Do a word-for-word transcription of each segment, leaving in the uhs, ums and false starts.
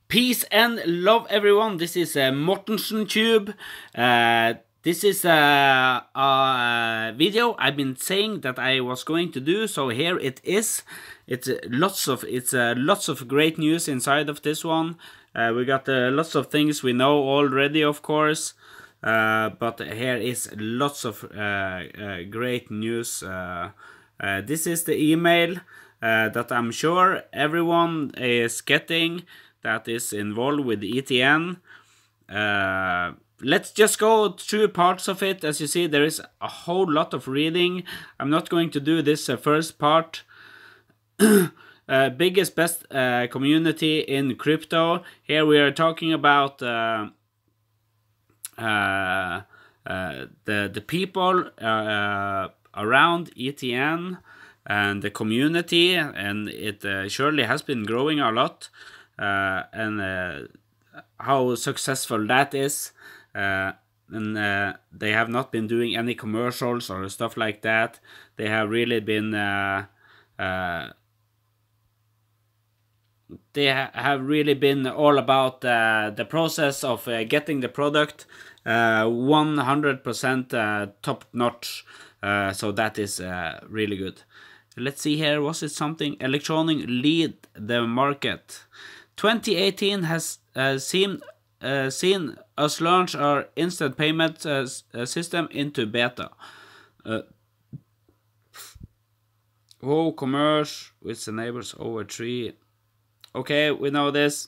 Peace and love, everyone. This is a Mortensen Tube. Uh, this is a, a video I've been saying that I was going to do, so here it is. It's uh, lots of it's uh, lots of great news inside of this one. Uh, we got uh, lots of things we know already, of course, uh, but here is lots of uh, uh, great news. Uh, uh, this is the email uh, that I'm sure everyone is getting that is involved with E T N. Uh, let's just go through parts of it. As you see, there is a whole lot of reading. I'm not going to do this uh, first part. uh, biggest, best uh, community in crypto. Here we are talking about uh, uh, uh, the, the people uh, around E T N and the community, and it uh, surely has been growing a lot. Uh, and uh, how successful that is, uh, and uh, they have not been doing any commercials or stuff like that. They have really been uh, uh, they ha have really been all about uh, the process of uh, getting the product uh, one hundred percent uh, top notch. Uh, so that is uh, really good. Let's see here. Was it something? Electroneum lead the market. twenty eighteen has uh, seen, uh, seen us launch our instant payment uh, system into beta. Uh, oh, commerce, which enables over three. Okay, we know this.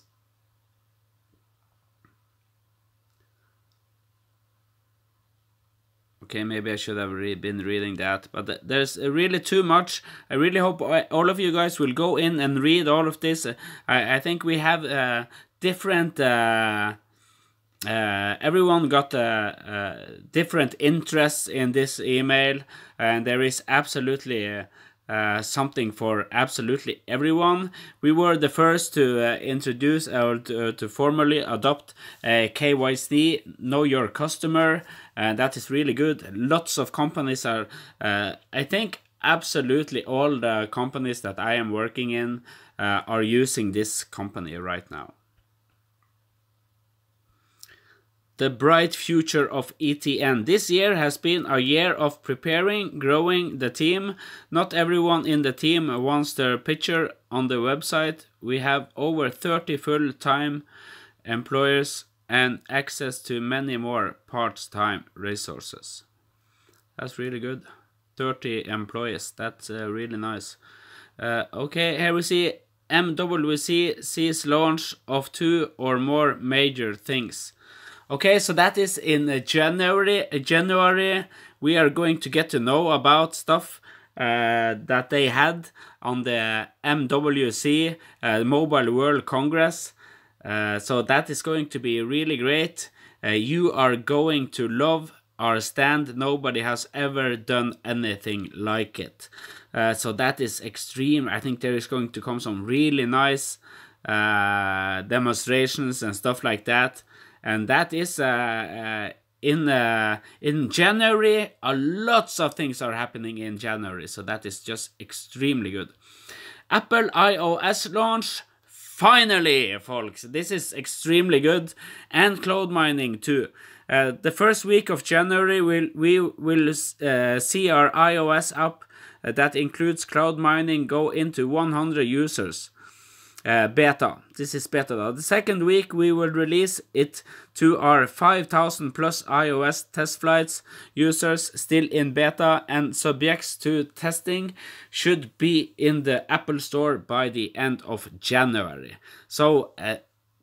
Okay, maybe I should have re been reading that, but th there's really too much. I really hope all of you guys will go in and read all of this. I, I think we have uh, different... Uh, uh, everyone got uh, uh, different interests in this email, and there is absolutely... Uh, Uh, something for absolutely everyone. We were the first to uh, introduce or to, uh, to formally adopt uh, K Y C, Know Your Customer, and that is really good. Lots of companies are, uh, I think absolutely all the companies that I am working in uh, are using this company right now. The bright future of E T N. This year has been a year of preparing, growing the team. Not everyone in the team wants their picture on the website. We have over thirty full-time employers and access to many more part-time resources. That's really good. thirty employees. That's uh, really nice. Uh, okay, here we see M W C sees launch of two or more major things. Okay, so that is in January. January, we are going to get to know about stuff uh, that they had on the M W C, uh, Mobile World Congress. Uh, so that is going to be really great. Uh, you are going to love our stand. Nobody has ever done anything like it. Uh, so that is extreme. I think there is going to come some really nice uh, demonstrations and stuff like that. And that is uh, uh, in uh, in January. A lots of things are happening in January, so that is just extremely good. Apple iOS launch, finally, folks. This is extremely good, and cloud mining too. Uh, the first week of January, we'll, we will uh, see our iOS app uh, that includes cloud mining go into one hundred users. Uh, beta. This is beta. The second week we will release it to our five thousand plus iOS test flights users still in beta, and subjects to testing should be in the Apple Store by the end of January. So uh,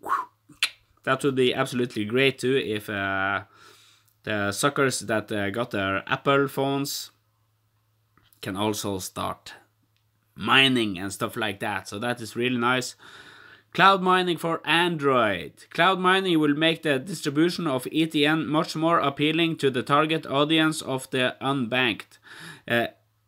that would be absolutely great too if uh, the suckers that uh, got their Apple phones can also start mining and stuff like that. So that is really nice. Cloud mining for Android. Cloud mining will make the distribution of E T N much more appealing to the target audience of the unbanked. Uh,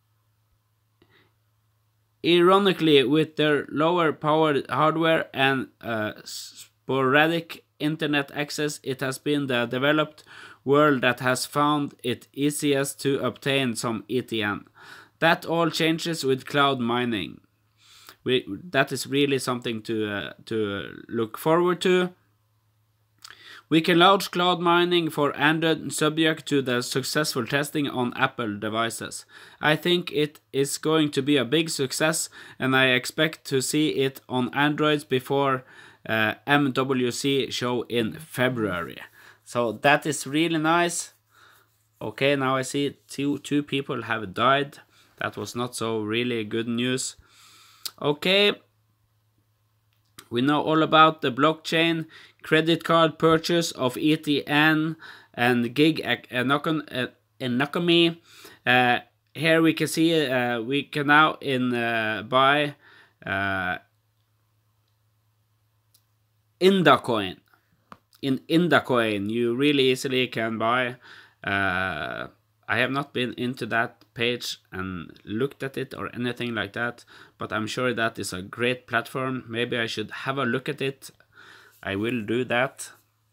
ironically, with their lower powered hardware and uh, sporadic internet access, it has been the developed world that has found it easiest to obtain some E T N. That all changes with cloud mining. we that is really something to uh, to look forward to. We can launch cloud mining for Android subject to the successful testing on Apple devices. I think it is going to be a big success, and I expect to see it on Androids before uh, M W C show in February. So that is really nice. Okay, now I see two, two people have died. That was not so really good news. Okay. We know all about the blockchain, credit card purchase of E T N, and gig economy. Uh, here we can see uh, we can now in uh, buy uh, Indacoin. In Indacoin, you really easily can buy. Uh, I have not been into that page and looked at it or anything like that, but I'm sure that is a great platform. Maybe I should have a look at it. I will do that.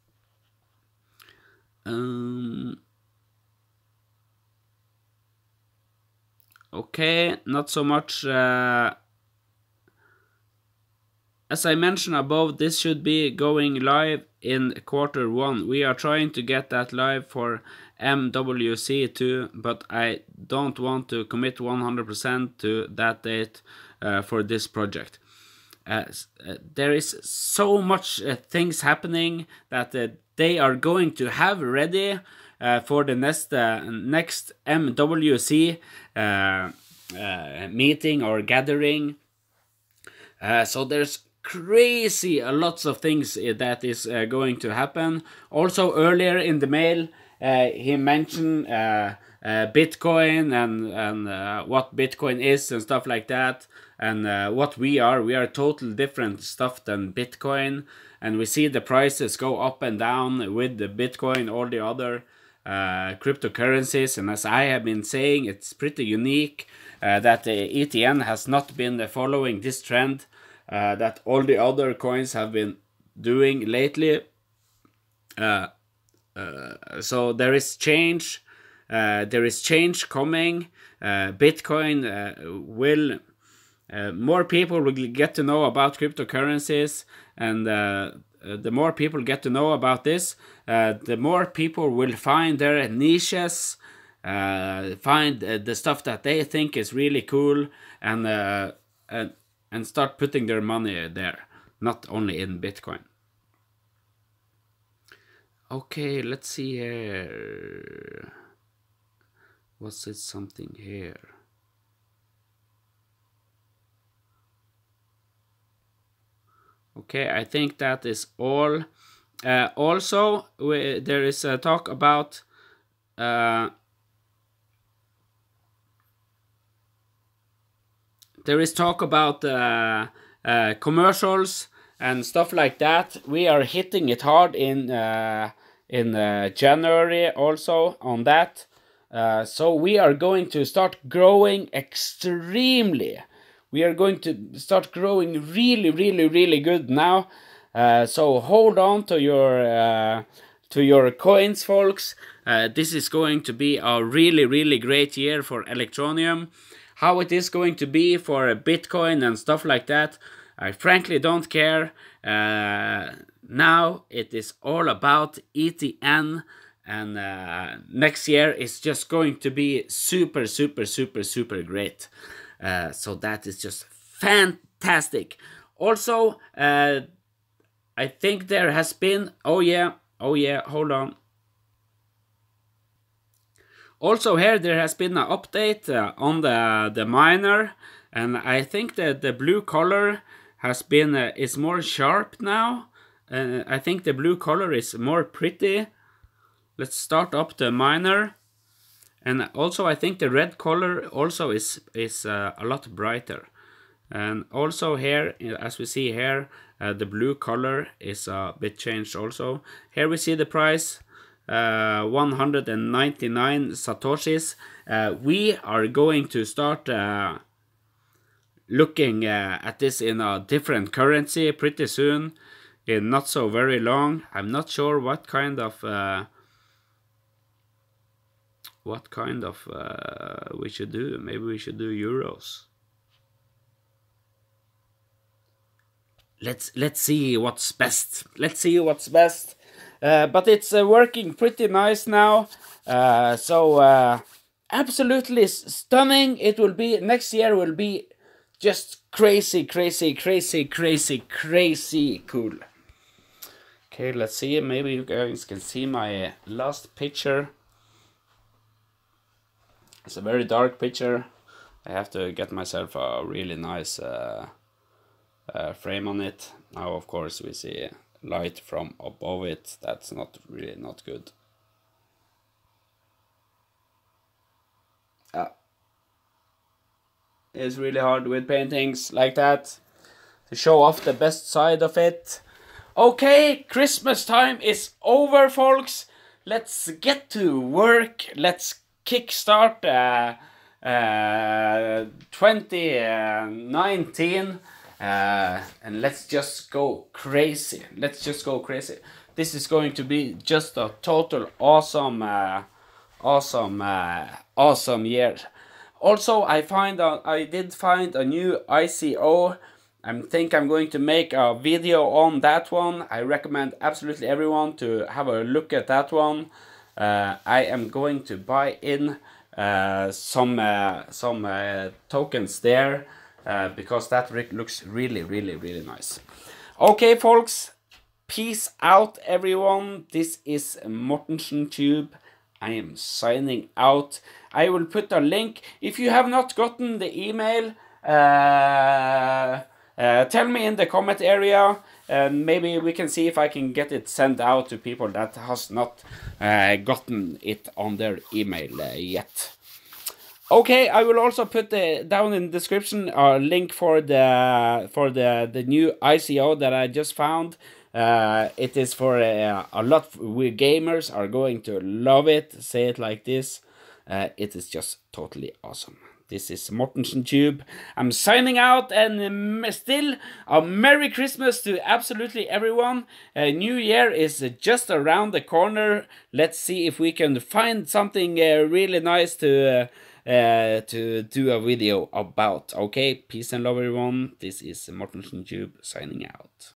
Um, okay, not so much. Uh, as I mentioned above, this should be going live in quarter one. We are trying to get that live for M W C too, but I don't want to commit one hundred percent to that date uh, for this project. Uh, uh, there is so much uh, things happening that uh, they are going to have ready uh, for the next uh, next M W C uh, uh, meeting or gathering. Uh, so there's crazy uh, lots of things uh, that is uh, going to happen. Also earlier in the mail, uh, he mentioned uh, uh, Bitcoin and and uh, what Bitcoin is and stuff like that, and uh, what we are. We are total different stuff than Bitcoin, and we see the prices go up and down with the Bitcoin, all the other uh, cryptocurrencies. And as I have been saying, it's pretty unique uh, that the E T N has not been following this trend uh, that all the other coins have been doing lately. Uh, uh, so there is change. Uh, there is change coming. Uh, Bitcoin uh, will. Uh, more people will get to know about cryptocurrencies, and uh, uh, the more people get to know about this, uh, the more people will find their niches, uh, find uh, the stuff that they think is really cool, and, uh, and and start putting their money there, not only in Bitcoin. Okay, let's see here. Was it something here? Okay, I think that is all. Uh, also, we, there is a talk about uh, there is talk about uh, uh, commercials and stuff like that. We are hitting it hard in uh, in uh, January also on that. Uh, so we are going to start growing extremely. We are going to start growing really, really, really good now. Uh, so hold on to your uh, to your coins, folks. Uh, this is going to be a really, really great year for Electroneum. How it is going to be for Bitcoin and stuff like that, I frankly don't care. Uh, now it is all about E T N. And uh, next year is just going to be super, super, super, super great. Uh, so that is just fantastic. Also, uh, I think there has been... Oh yeah, oh yeah, hold on. Also here there has been an update uh, on the, the miner. And I think that the blue color has been... Uh, is more sharp now. Uh, I think the blue color is more pretty. Let's start up the miner. And also I think the red color also is, is uh, a lot brighter. And also here, as we see here, uh, the blue color is a bit changed also. Here we see the price, uh, one hundred ninety-nine satoshis. Uh, we are going to start uh, looking uh, at this in a different currency pretty soon. In not so very long. I'm not sure what kind of... Uh, What kind of uh, we should do? Maybe we should do euros. let's let's see what's best. Let's see what's best. Uh, but it's uh, working pretty nice now. Uh, so uh, absolutely stunning. It will be next year. Will be just crazy, crazy, crazy, crazy, crazy cool. Okay, let's see. Maybe you guys can see my last picture. It's a very dark picture. I have to get myself a really nice uh, uh, frame on it. Now, of course, we see light from above it. That's not really not good. Uh, it's really hard with paintings like that to show off the best side of it. Okay, Christmas time is over, folks. Let's get to work. Let's kickstart uh, uh, twenty nineteen. Uh, and let's just go crazy. Let's just go crazy. This is going to be just a total awesome, uh, awesome, uh, awesome year. Also, I find uh, I did find a new I C O. I think I'm going to make a video on that one. I recommend absolutely everyone to have a look at that one. Uh, I am going to buy in uh, some uh, some uh, tokens there. Uh, because that looks really, really, really nice. Okay, folks. Peace out, everyone. This is Mortensen Tube. I am signing out. I will put a link. If you have not gotten the email, uh, uh, tell me in the comment area. And maybe we can see if I can get it sent out to people that has not uh, gotten it on their email uh, yet. Okay, I will also put the, down in the description a link for the for the the new I C O that I just found. Uh, it is for uh, a lot. We gamers are going to love it. Say it like this. Uh, it is just totally awesome. This is Mortensen Tube. I'm signing out, and um, still a Merry Christmas to absolutely everyone. Uh, New Year is just around the corner. Let's see if we can find something uh, really nice to. Uh, Uh, to do a video about. Okay, peace and love, everyone. This is Mortensen Tube signing out.